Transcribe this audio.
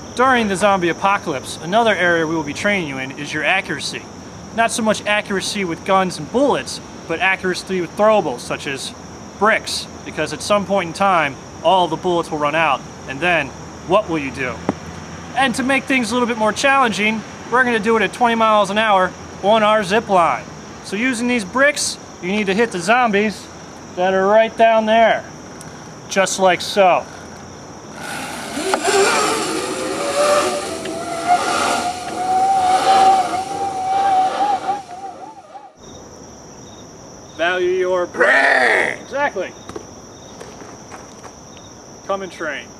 During the zombie apocalypse, another area we will be training you in is your accuracy. Not so much accuracy with guns and bullets, but accuracy with throwables such as bricks, because at some point in time, all the bullets will run out, and then, what will you do? And to make things a little bit more challenging, we're going to do it at 20 miles an hour on our zip line. So using these bricks, you need to hit the zombies that are right down there, just like so. Value your brain. Exactly. Come and train.